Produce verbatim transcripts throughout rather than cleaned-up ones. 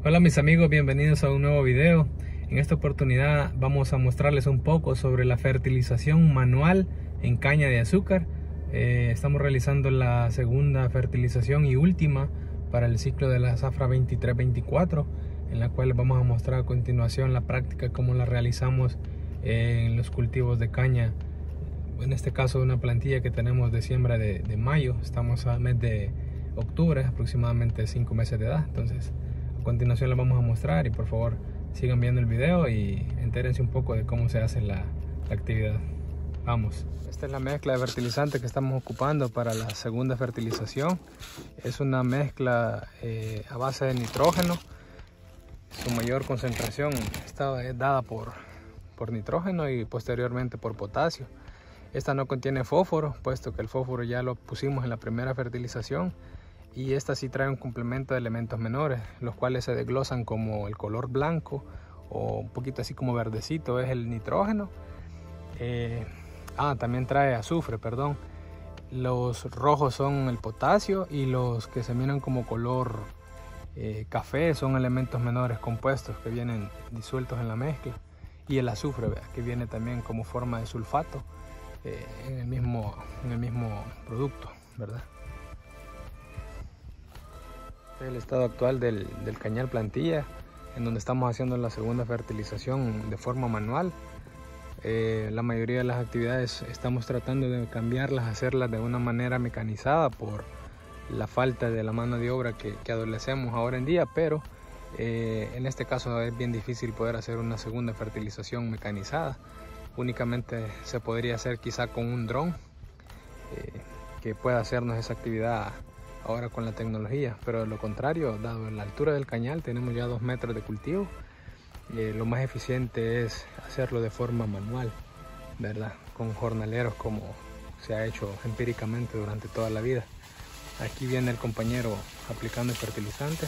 Hola mis amigos, bienvenidos a un nuevo video. En esta oportunidad vamos a mostrarles un poco sobre la fertilización manual en caña de azúcar. Eh, estamos realizando la segunda fertilización y última para el ciclo de la zafra veintitrés veinticuatro, en la cual vamos a mostrar a continuación la práctica cómo la realizamos en los cultivos de caña. En este caso una plantilla que tenemos de siembra de, de mayo, estamos al mes de octubre, aproximadamente cinco meses de edad. Entonces a continuación la vamos a mostrar y por favor sigan viendo el video y entérense un poco de cómo se hace la, la actividad. Vamos. Esta es la mezcla de fertilizante que estamos ocupando para la segunda fertilización. Es una mezcla eh, a base de nitrógeno. Su mayor concentración está dada por, por nitrógeno y posteriormente por potasio. Esta no contiene fósforo, puesto que el fósforo ya lo pusimos en la primera fertilización. Y esta sí trae un complemento de elementos menores, los cuales se desglosan como el color blanco o un poquito así como verdecito, es el nitrógeno. Eh, ah, también trae azufre, perdón. Los rojos son el potasio y los que se miran como color eh, café son elementos menores compuestos que vienen disueltos en la mezcla. Y el azufre, ¿vea? Que viene también como forma de sulfato eh, en, el mismo, en el mismo producto, ¿verdad? El estado actual del, del cañal plantilla, en donde estamos haciendo la segunda fertilización de forma manual. Eh, la mayoría de las actividades estamos tratando de cambiarlas, hacerlas de una manera mecanizada por la falta de la mano de obra que, que adolecemos ahora en día, pero eh, en este caso es bien difícil poder hacer una segunda fertilización mecanizada. Únicamente se podría hacer quizá con un dron eh, que pueda hacernos esa actividad ahora con la tecnología, pero de lo contrario, dado la altura del cañal, tenemos ya dos metros de cultivo. Eh, lo más eficiente es hacerlo de forma manual, ¿verdad? Con jornaleros, como se ha hecho empíricamente durante toda la vida. Aquí viene el compañero aplicando el fertilizante.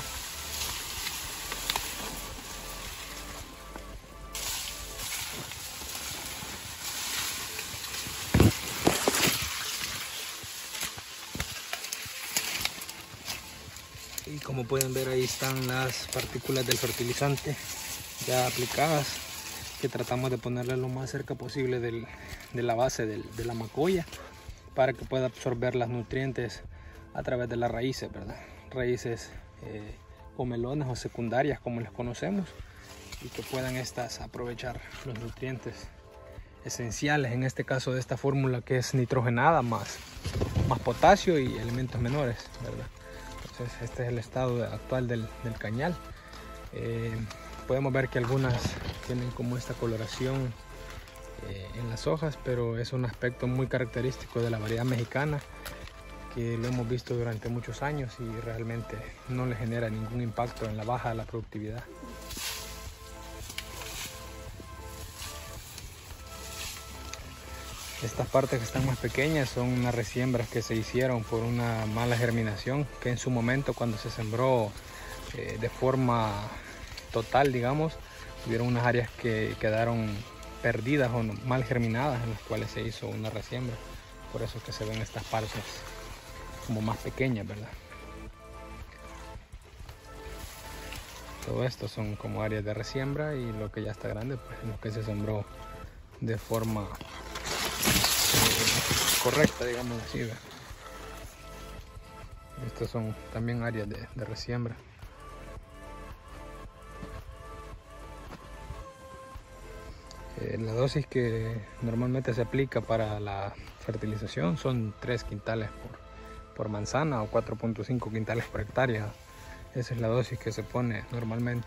Y como pueden ver, ahí están las partículas del fertilizante ya aplicadas, que tratamos de ponerle lo más cerca posible del, de la base del, de la macolla, para que pueda absorber los nutrientes a través de las raíces, ¿verdad? Raíces eh, comelonas o secundarias, como les conocemos, y que puedan estas aprovechar los nutrientes esenciales, en este caso de esta fórmula que es nitrogenada más, más potasio y elementos menores, ¿verdad? Entonces este es el estado actual del, del cañal. Eh, podemos ver que algunas tienen como esta coloración eh, en las hojas, pero es un aspecto muy característico de la variedad mexicana, que lo hemos visto durante muchos años y realmente no le genera ningún impacto en la baja de la productividad. Estas partes que están más pequeñas son unas resiembras que se hicieron por una mala germinación, que en su momento, cuando se sembró eh, de forma total, digamos, hubieron unas áreas que quedaron perdidas o mal germinadas, en las cuales se hizo una resiembra. Por eso es que se ven estas partes como más pequeñas, ¿verdad? Todo esto son como áreas de resiembra, y lo que ya está grande, pues lo que se sembró de forma correcta, digamos así, ¿verdad? Estas son también áreas de, de resiembra. Eh, la dosis que normalmente se aplica para la fertilización son tres quintales por, por manzana o cuatro punto cinco quintales por hectárea. Esa es la dosis que se pone normalmente.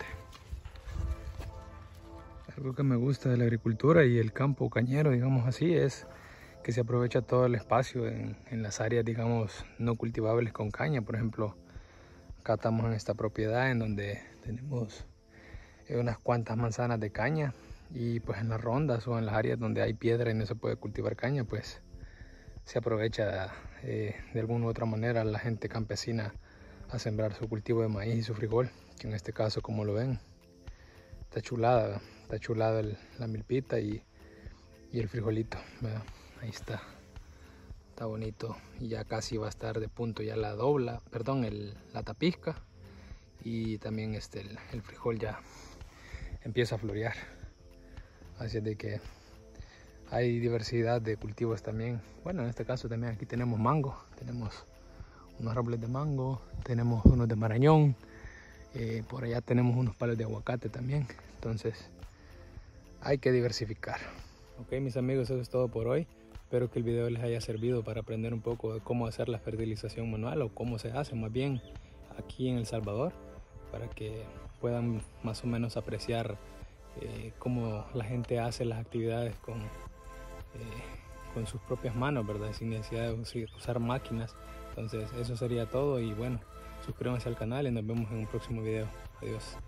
Algo que me gusta de la agricultura y el campo cañero, digamos así, es que se aprovecha todo el espacio en, en las áreas, digamos, no cultivables con caña. Por ejemplo, acá estamos en esta propiedad en donde tenemos eh, unas cuantas manzanas de caña, y pues en las rondas o en las áreas donde hay piedra y no se puede cultivar caña, pues se aprovecha eh, de alguna u otra manera la gente campesina a sembrar su cultivo de maíz y su frijol, que en este caso, como lo ven, está chulada, está chulada el, la milpita y, y el frijolito, ¿verdad? Ahí está, está bonito, y ya casi va a estar de punto ya la dobla, perdón, el, la tapisca, y también este, el, el frijol ya empieza a florear. Así es de que hay diversidad de cultivos también. Bueno, en este caso también aquí tenemos mango, tenemos unos árboles de mango, tenemos unos de marañón, eh, por allá tenemos unos palos de aguacate también. Entonces hay que diversificar. Ok, mis amigos, eso es todo por hoy. Espero que el video les haya servido para aprender un poco de cómo hacer la fertilización manual, o cómo se hace más bien aquí en El Salvador, para que puedan más o menos apreciar eh, cómo la gente hace las actividades con, eh, con sus propias manos, ¿verdad? Sin necesidad de usar máquinas. Entonces eso sería todo, y bueno, suscríbanse al canal y nos vemos en un próximo video. Adiós.